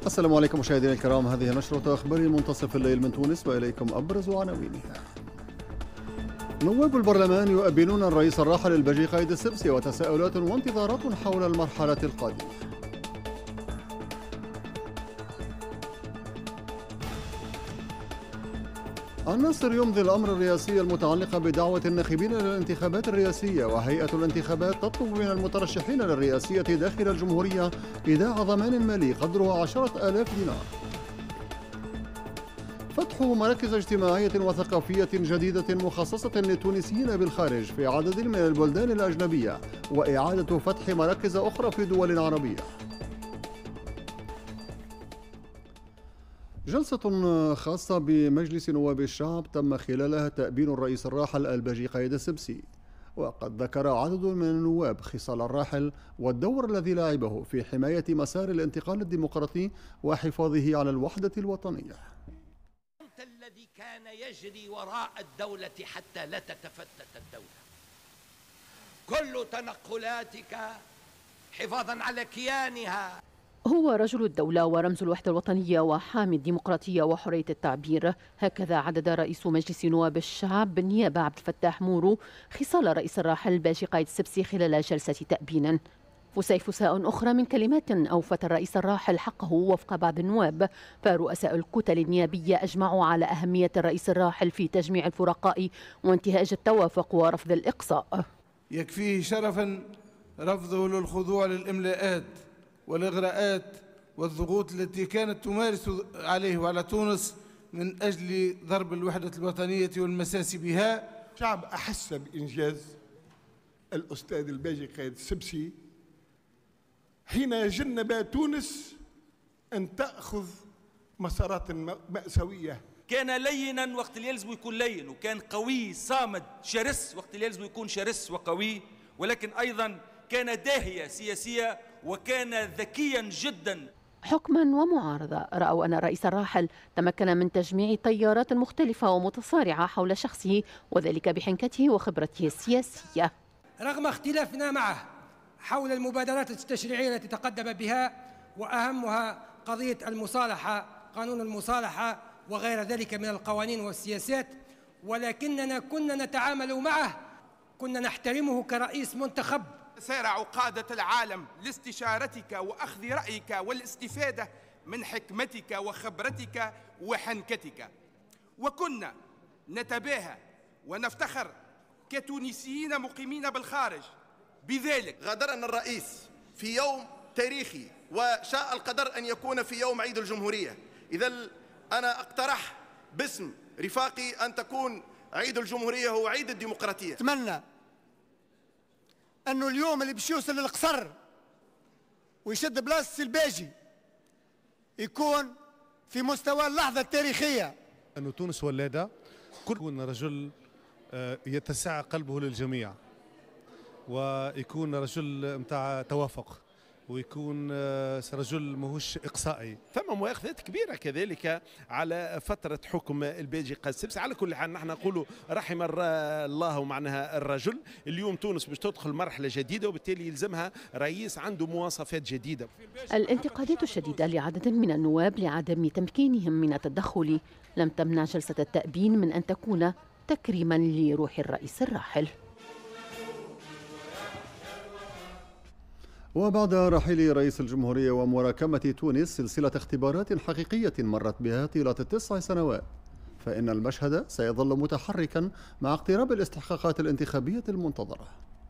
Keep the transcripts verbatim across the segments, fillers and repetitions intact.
السلام عليكم مشاهدينا الكرام، هذه نشرة أخبار منتصف الليل من تونس وإليكم أبرز عناوينها. نواب البرلمان يؤبنون الرئيس الراحل الباجي قايد السبسي وتساؤلات وانتظارات حول المرحلة القادمة. الناصر يمضي الأمر الرئاسي المتعلق بدعوة الناخبين للانتخابات الرئاسية، وهيئة الانتخابات تطلب من المترشحين للرئاسية داخل الجمهورية إيداع ضمان مالي قدره عشرة آلاف دينار. فتح مراكز اجتماعية وثقافية جديدة مخصصة للتونسيين بالخارج في عدد من البلدان الأجنبية، وإعادة فتح مراكز أخرى في دول عربية. جلسة خاصة بمجلس نواب الشعب تم خلالها تأبين الرئيس الراحل الباجي قايد السبسي، وقد ذكر عدد من النواب خصال الراحل والدور الذي لعبه في حماية مسار الانتقال الديمقراطي وحفاظه على الوحدة الوطنية. الذي كان يجري وراء الدولة حتى لا تتفتت الدولة، كل تنقلاتك حفاظا على كيانها. هو رجل الدولة ورمز الوحدة الوطنية وحامي الديمقراطية وحرية التعبير، هكذا عدد رئيس مجلس نواب الشعب بالنيابة عبد الفتاح مورو خصال الرئيس الراحل باجي قايد السبسي خلال جلسة تأبين. فسيفساء أخرى من كلمات أوفت الرئيس الراحل حقه وفق بعض النواب، فرؤساء الكتل النيابية أجمعوا على أهمية الرئيس الراحل في تجميع الفرقاء وانتهاج التوافق ورفض الإقصاء. يكفيه شرفا رفضه للخضوع للإملاءات والإغراءات والضغوط التي كانت تمارس عليه وعلى تونس من أجل ضرب الوحدة الوطنية والمساس بها. الشعب أحس بإنجاز الأستاذ الباجي قايد السبسي حين جنب تونس أن تأخذ مسارات مأساوية. كان لينا وقت اللي يلزم يكون لين، وكان قوي صامد شرس وقت اللي يلزم يكون شرس وقوي، ولكن أيضا كان داهية سياسية وكان ذكيا جدا. حكما ومعارضة رأوا أن الرئيس الراحل تمكن من تجميع تيارات مختلفة ومتصارعة حول شخصه، وذلك بحنكته وخبرته السياسية. رغم اختلافنا معه حول المبادرات التشريعية التي تقدم بها، وأهمها قضية المصالحة، قانون المصالحة وغير ذلك من القوانين والسياسات، ولكننا كنا نتعامل معه، كنا نحترمه كرئيس منتخب. سارع قادة العالم لاستشارتك وأخذ رأيك والاستفادة من حكمتك وخبرتك وحنكتك، وكنا نتباهى ونفتخر كتونسيين مقيمين بالخارج بذلك. غادرنا الرئيس في يوم تاريخي وشاء القدر أن يكون في يوم عيد الجمهورية، إذا أنا أقترح باسم رفاقي أن تكون عيد الجمهورية هو عيد الديمقراطية. أتمنى أنه اليوم اللي باش يوصل للقصر ويشد بلاصة الباجي يكون في مستوى اللحظة التاريخية. أنه تونس ولادة كل رجل يتسع قلبه للجميع، ويكون رجل متاع توافق، ويكون رجل ماهوش إقصائي. ثم مؤاخذات كبيرة كذلك على فترة حكم الباجي قايد السبسي. على كل حال نحن نقولوا رحم الله معناها الرجل. اليوم تونس باش تدخل مرحلة جديدة، وبالتالي يلزمها رئيس عنده مواصفات جديدة. الانتقادات الشديدة لعدد من النواب لعدم تمكينهم من التدخل لم تمنع جلسة التأبين من أن تكون تكريما لروح الرئيس الراحل. وبعد رحيل رئيس الجمهورية ومراكمة تونس سلسلة اختبارات حقيقية مرت بها طيلة التسع سنوات، فإن المشهد سيظل متحركا مع اقتراب الاستحقاقات الانتخابية المنتظرة.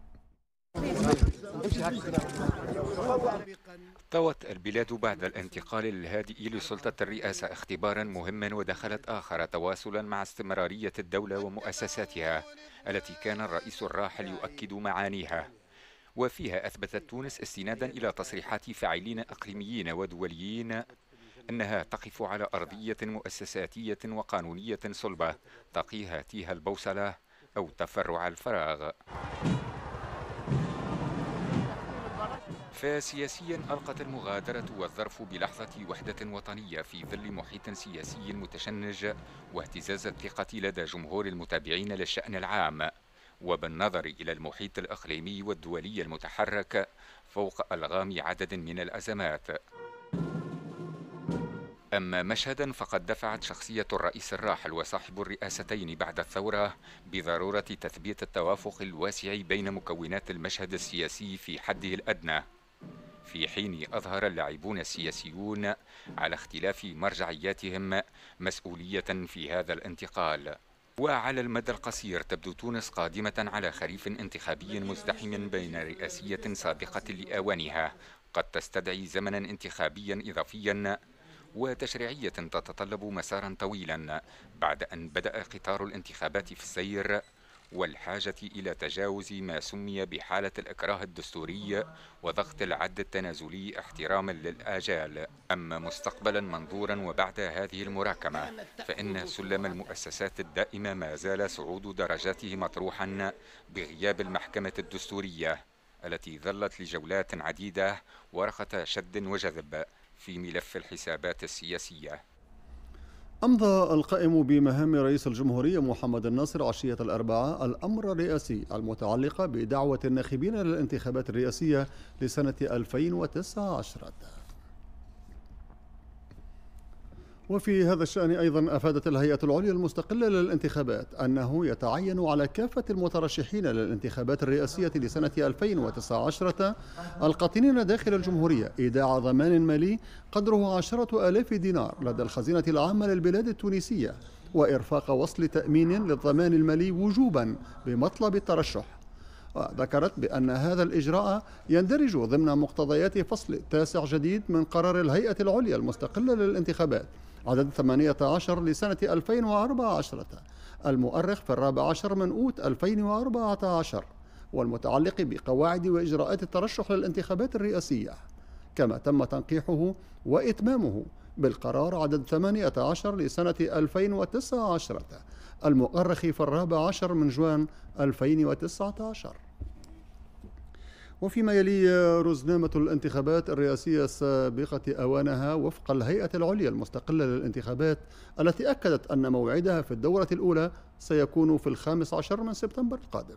طوت البلاد بعد الانتقال الهادئ لسلطة الرئاسة اختبارا مهما ودخلت آخر تواصلا مع استمرارية الدولة ومؤسساتها التي كان الرئيس الراحل يؤكد معانيها، وفيها أثبتت تونس استنادا إلى تصريحات فاعلين إقليميين ودوليين أنها تقف على أرضية مؤسساتية وقانونية صلبة تقيها تيها البوصلة أو تفرع الفراغ. فسياسيا ألقت المغادرة والظرف بلحظة وحدة وطنية في ظل محيط سياسي متشنج واهتزاز الثقة لدى جمهور المتابعين للشأن العام، وبالنظر إلى المحيط الإقليمي والدولي المتحرك فوق ألغام عدد من الأزمات. أما مشهدا فقد دفعت شخصية الرئيس الراحل وصاحب الرئاستين بعد الثورة بضرورة تثبيت التوافق الواسع بين مكونات المشهد السياسي في حده الأدنى، في حين أظهر اللاعبون السياسيون على اختلاف مرجعياتهم مسؤولية في هذا الانتقال. وعلى المدى القصير تبدو تونس قادمة على خريف انتخابي مزدحم بين رئاسية سابقة لآوانها قد تستدعي زمنا انتخابيا إضافيا وتشريعية تتطلب مسارا طويلا بعد أن بدأ قطار الانتخابات في السير، والحاجة إلى تجاوز ما سمي بحالة الإكراه الدستوري وضغط العد التنازلي احتراما للآجال. أما مستقبلا منظورا وبعد هذه المراكمة فإن سلم المؤسسات الدائمة ما زال صعود درجاته مطروحا بغياب المحكمة الدستورية التي ظلت لجولات عديدة ورقة شد وجذب في ملف الحسابات السياسية. أمضى القائم بمهام رئيس الجمهورية محمد الناصر عشية الأربعاء الأمر الرئاسي المتعلق بدعوة الناخبين للانتخابات الرئاسية لسنة ألفين وتسعة عشر. وفي هذا الشأن أيضا أفادت الهيئة العليا المستقلة للانتخابات أنه يتعين على كافة المترشحين للانتخابات الرئاسية لسنة ألفين وتسعة عشر القاطنين داخل الجمهورية إيداع ضمان مالي قدره عشرة آلاف دينار لدى الخزينة العامة للبلاد التونسية، وإرفاق وصل تأمين للضمان المالي وجوبا بمطلب الترشح. وذكرت بأن هذا الإجراء يندرج ضمن مقتضيات فصل تاسع جديد من قرار الهيئة العليا المستقلة للانتخابات عدد ثمانية عشر لسنة ألفين وأربعة عشر المؤرخ في الرابع عشر من أوت ألفين وأربعة عشر، والمتعلق بقواعد وإجراءات الترشح للانتخابات الرئاسية، كما تم تنقيحه وإتمامه بالقرار عدد ثمانية عشر لسنة ألفين وتسعة عشر المؤرخ في الرابع عشر من جوان ألفين وتسعة عشر. وفيما يلي رزنامة الانتخابات الرئاسية السابقة أوانها وفق الهيئة العليا المستقلة للانتخابات التي أكدت أن موعدها في الدورة الأولى سيكون في الخامس عشر من سبتمبر القادم.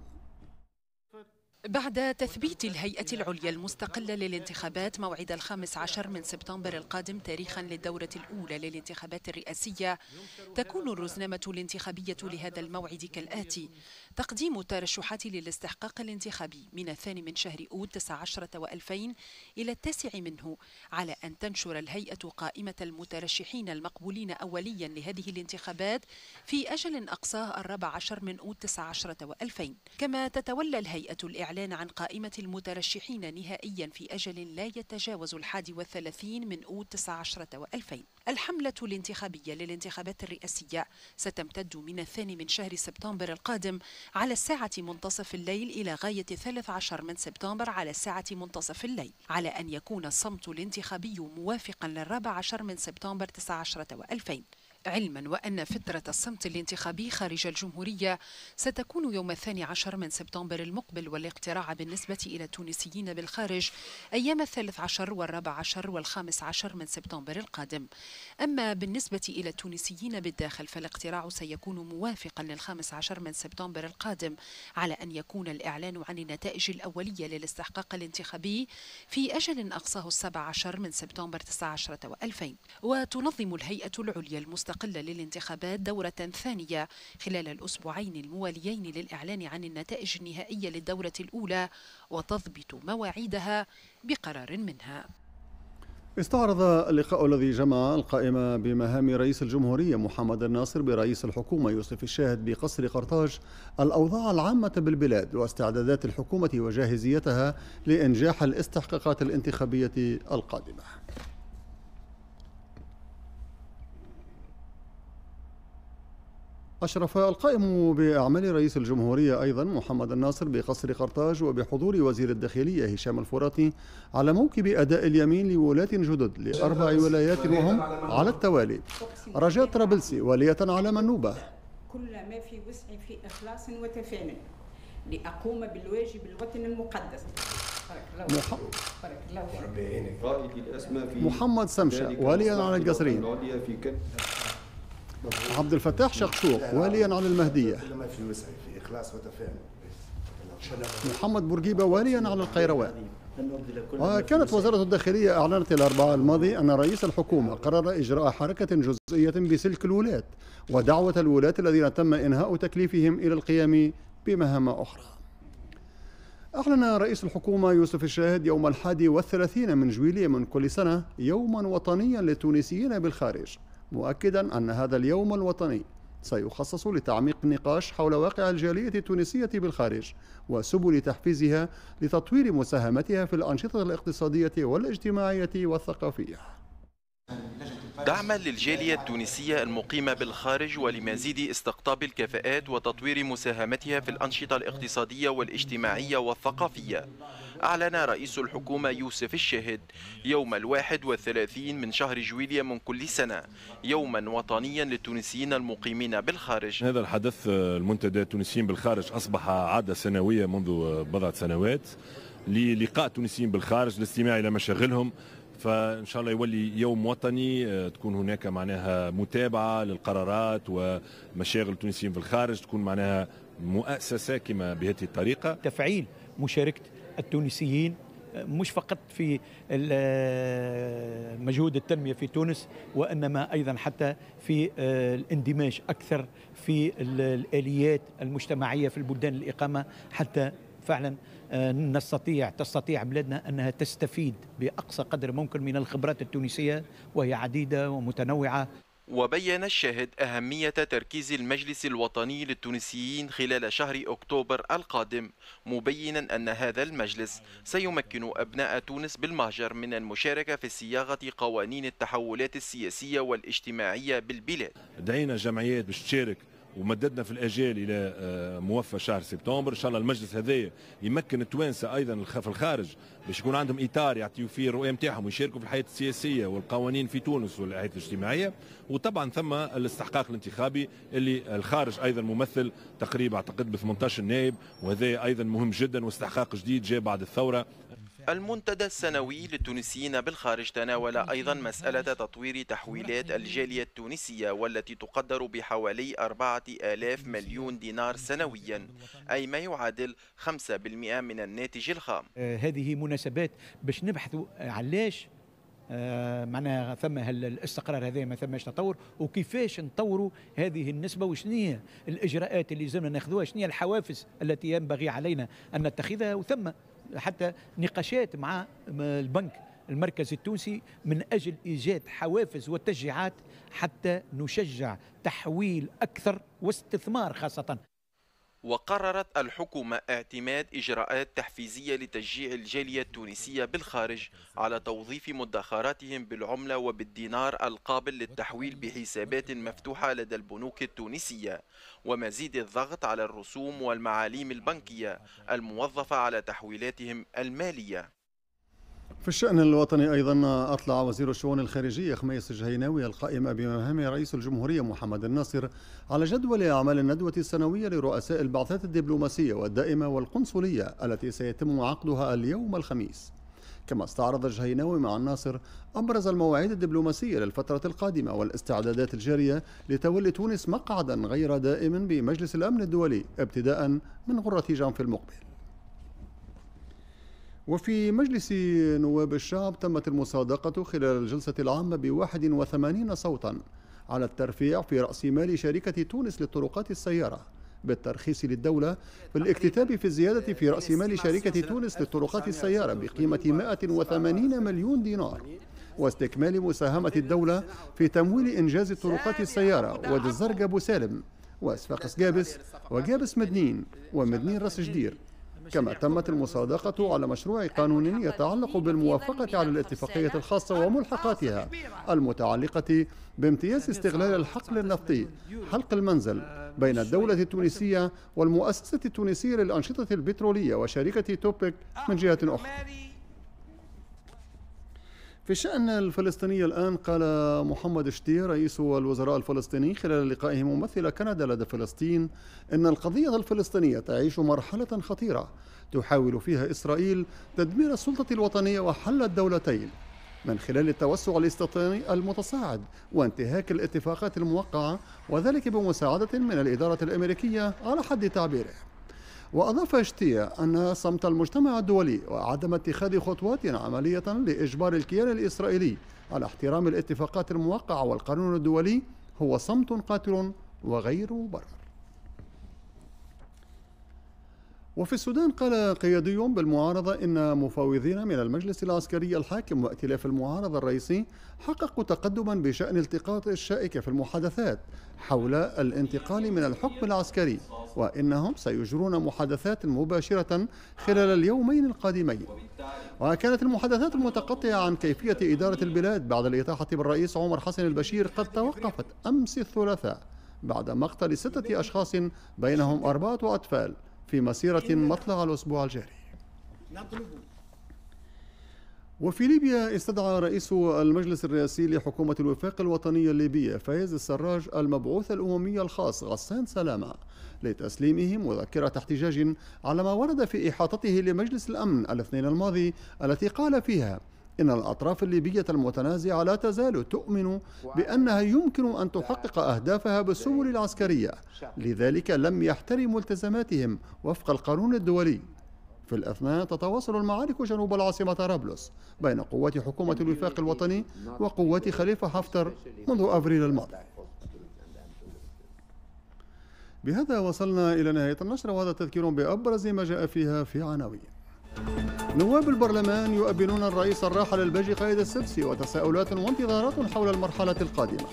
بعد تثبيت الهيئة العليا المستقلة للانتخابات موعد الخامس عشر من سبتمبر القادم تاريخا للدورة الأولى للانتخابات الرئاسية، تكون الرزنامة الانتخابية لهذا الموعد كالآتي: تقديم الترشحات للاستحقاق الانتخابي من الثاني من شهر أوت تسعة عشر وألفين إلى التاسع منه، على أن تنشر الهيئة قائمة المترشحين المقبولين أوليا لهذه الانتخابات في أجل أقصاه الرابع عشر من أوت تسعة عشر وألفين. كما تتولى الهيئة الإعلان عن قائمة المترشحين نهائيا في أجل لا يتجاوز الحادي والثلاثين من أوت تسعة عشر وألفين. الحملة الانتخابية للانتخابات الرئاسية ستمتد من الثاني من شهر سبتمبر القادم على الساعة منتصف الليل إلى غاية الثالث عشر من سبتمبر على الساعة منتصف الليل، على أن يكون الصمت الانتخابي موافقا للرابع عشر من سبتمبر تسعة عشر وألفين، علما وأن فترة الصمت الانتخابي خارج الجمهورية ستكون يوم الثاني عشر من سبتمبر المقبل، والاقتراع بالنسبة إلى التونسيين بالخارج أيام الثالث عشر والرابع عشر والخامس عشر من سبتمبر القادم. أما بالنسبة إلى التونسيين بالداخل فالاقتراع سيكون موافقا للخامس عشر من سبتمبر القادم، على أن يكون الإعلان عن النتائج الأولية للاستحقاق الانتخابي في أجل أقصاه السابع عشر من سبتمبر تسعة عشر وألفين. وتنظم الهيئة العليا المستقلة للانتخابات دورة ثانية خلال الأسبوعين المواليين للإعلان عن النتائج النهائية للدورة الأولى وتضبط مواعيدها بقرار منها. استعرض اللقاء الذي جمع القائم بمهام رئيس الجمهورية محمد الناصر برئيس الحكومة يوسف الشاهد بقصر قرطاج الأوضاع العامة بالبلاد واستعدادات الحكومة وجاهزيتها لإنجاح الاستحقاقات الانتخابية القادمة. أشرف القائم بأعمال رئيس الجمهورية أيضا محمد الناصر بقصر قرطاج وبحضور وزير الداخلية هشام الفراتي على موكب أداء اليمين لولاة جدد لأربع ولايات وهم على التوالي: رجاء طرابلسي والية على منوبة. كل ما في وسعي في إخلاص وتفاني لأقوم بالواجب الوطني المقدس. مح... محمد سمشة واليا على القصرين. عبد الفتاح شقشوق واليا على المهدية. محمد بورقيبة واليا على القيروان. وكانت وزارة الداخلية أعلنت الأربعاء الماضي أن رئيس الحكومة قرر إجراء حركة جزئية بسلك الولاة ودعوة الولاة الذين تم إنهاء تكليفهم إلى القيام بمهام أخرى. أعلن رئيس الحكومة يوسف الشاهد يوم الحادي والثلاثين من جويلية من كل سنة يوما وطنيا للتونسيين بالخارج، مؤكدا أن هذا اليوم الوطني سيخصص لتعميق النقاش حول واقع الجالية التونسية بالخارج وسبل تحفيزها لتطوير مساهمتها في الأنشطة الاقتصادية والاجتماعية والثقافية. دعما للجالية التونسية المقيمة بالخارج ولمزيد استقطاب الكفاءات وتطوير مساهمتها في الأنشطة الاقتصادية والاجتماعية والثقافية، أعلن رئيس الحكومة يوسف الشاهد يوم الواحد والثلاثين من شهر جويلية من كل سنة يوما وطنيا للتونسيين المقيمين بالخارج. هذا الحدث المنتدى التونسيين بالخارج أصبح عادة سنوية منذ بضعة سنوات للقاء التونسيين بالخارج للاستماع إلى مشاغلهم، فإن شاء الله يولي يوم وطني تكون هناك معناها متابعة للقرارات ومشاغل التونسيين في الخارج، تكون معناها مؤسسة كما بهذه الطريقة. تفعيل مشاركة التونسيين مش فقط في مجهود التنمية في تونس، وإنما أيضا حتى في الاندماج أكثر في الآليات المجتمعية في البلدان الإقامة، حتى فعلا نستطيع تستطيع بلادنا أنها تستفيد بأقصى قدر ممكن من الخبرات التونسية وهي عديدة ومتنوعة. وبين الشاهد أهمية تركيز المجلس الوطني للتونسيين خلال شهر أكتوبر القادم، مبينا أن هذا المجلس سيمكن أبناء تونس بالمهجر من المشاركة في صياغة قوانين التحولات السياسية والاجتماعية بالبلاد. دعينا جمعيات باش تشارك ومددنا في الاجال الى موفى شهر سبتمبر. ان شاء الله المجلس هذايا يمكن التوانسه ايضا في الخارج باش يكون عندهم اطار يعطيوا فيه الرؤيه نتاعهم ويشاركوا في الحياه السياسيه والقوانين في تونس والحياه الاجتماعيه. وطبعا ثم الاستحقاق الانتخابي اللي الخارج ايضا ممثل تقريبا اعتقد ب ثمانية عشر نائب، وهذا ايضا مهم جدا واستحقاق جديد جاء بعد الثوره. المنتدى السنوي للتونسيين بالخارج تناول أيضا مسألة تطوير تحويلات الجالية التونسية والتي تقدر بحوالي أربعة آلاف مليون دينار سنويا، أي ما يعادل خمسة بالمئة من الناتج الخام. آه هذه مناسبات باش نبحثوا علاش آه معناها ثم الاستقرار هذا ما ثماش تطور، وكيفاش نطوروا هذه النسبة، وشنو هي الإجراءات اللي لازمنا ناخذوها، شنو هي الحوافز التي ينبغي علينا أن نتخذها، وثم حتى نقاشات مع البنك المركزي التونسي من أجل إيجاد حوافز وتشجيعات حتى نشجع تحويل أكثر واستثمار خاصة. وقررت الحكومة اعتماد إجراءات تحفيزية لتشجيع الجالية التونسية بالخارج على توظيف مدخراتهم بالعملة وبالدينار القابل للتحويل بحسابات مفتوحة لدى البنوك التونسية، ومزيد الضغط على الرسوم والمعاليم البنكية الموظفة على تحويلاتهم المالية. في الشأن الوطني أيضا أطلع وزير الشؤون الخارجية خميس الجهيناوي القائم بمهام رئيس الجمهورية محمد الناصر على جدول أعمال الندوة السنوية لرؤساء البعثات الدبلوماسية والدائمة والقنصلية التي سيتم عقدها اليوم الخميس. كما استعرض الجهيناوي مع الناصر أبرز المواعيد الدبلوماسية للفترة القادمة والاستعدادات الجارية لتولي تونس مقعدا غير دائم بمجلس الأمن الدولي ابتداء من غرة جانف المقبل. وفي مجلس نواب الشعب تمت المصادقة خلال الجلسة العامة بواحد وثمانين صوتا على الترفيع في رأس مال شركة تونس للطرقات السيارة بالترخيص للدولة في الاكتتاب في الزيادة في رأس مال شركة تونس للطرقات السيارة بقيمة مئة وثمانين مليون دينار، واستكمال مساهمة الدولة في تمويل إنجاز الطرقات السيارة وادي الزرقاء أبو سالم وصفاقس جابس وجابس مدنين ومدنين راس جدير. كما تمت المصادقة على مشروع قانون يتعلق بالموافقة على الاتفاقية الخاصة وملحقاتها المتعلقة بامتياز استغلال الحقل النفطي حلق المنزل بين الدولة التونسية والمؤسسة التونسية للأنشطة البترولية وشركة توبك من جهة أخرى. في الشأن الفلسطيني الآن قال محمد شتير رئيس الوزراء الفلسطيني خلال لقائه ممثل كندا لدى فلسطين إن القضية الفلسطينية تعيش مرحلة خطيرة تحاول فيها إسرائيل تدمير السلطة الوطنية وحل الدولتين من خلال التوسع الاستيطاني المتصاعد وانتهاك الاتفاقات الموقعة، وذلك بمساعدة من الإدارة الأمريكية على حد تعبيره. وأضاف اشتيا أن صمت المجتمع الدولي وعدم اتخاذ خطوات عملية لإجبار الكيان الإسرائيلي على احترام الاتفاقات الموقعة والقانون الدولي هو صمت قاتل وغير مبرر. وفي السودان قال قيادي بالمعارضة إن مفاوضين من المجلس العسكري الحاكم وائتلاف المعارضة الرئيسي حققوا تقدما بشأن التقاط الشائكة في المحادثات حول الانتقال من الحكم العسكري، وإنهم سيجرون محادثات مباشرة خلال اليومين القادمين. وكانت المحادثات المتقطعة عن كيفية إدارة البلاد بعد الإطاحة بالرئيس عمر حسن البشير قد توقفت أمس الثلاثاء بعد مقتل ستة أشخاص بينهم أربعة أطفال في مسيرة مطلع الأسبوع الجاري. وفي ليبيا استدعى رئيس المجلس الرئاسي لحكومة الوفاق الوطنية الليبية فايز السراج المبعوث الأممي الخاص غسان سلامة لتسليمه مذكرة احتجاج على ما ورد في إحاطته لمجلس الأمن الاثنين الماضي التي قال فيها إن الأطراف الليبية المتنازعة لا تزال تؤمن بأنها يمكن أن تحقق أهدافها بالسبل العسكرية، لذلك لم يحترموا التزاماتهم وفق القانون الدولي. في الأثناء تتواصل المعارك جنوب العاصمة طرابلس بين قوات حكومة الوفاق الوطني وقوات خليفة حفتر منذ أبريل الماضي. بهذا وصلنا إلى نهاية النشرة، وهذا تذكير بأبرز ما جاء فيها في عناوين. نواب البرلمان يؤبنون الرئيس الراحل الباجي قايد السبسي وتساؤلات وانتظارات حول المرحلة القادمة.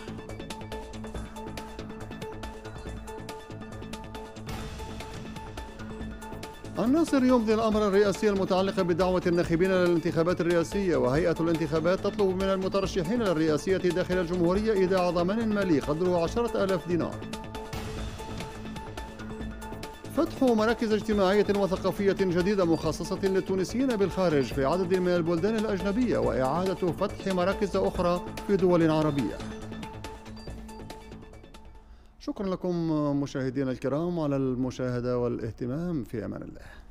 الناصر يمضي الأمر الرئاسي المتعلق بدعوة الناخبين للانتخابات الرئاسية، وهيئة الانتخابات تطلب من المترشحين للرئاسية داخل الجمهورية إيداع ضمان مالي قدره عشرة آلاف دينار. فتح مراكز اجتماعية وثقافية جديدة مخصصة للتونسيين بالخارج في عدد من البلدان الأجنبية، وإعادة فتح مراكز أخرى في دول عربية. شكرا لكم مشاهدينا الكرام على المشاهدة والاهتمام، في أمان الله.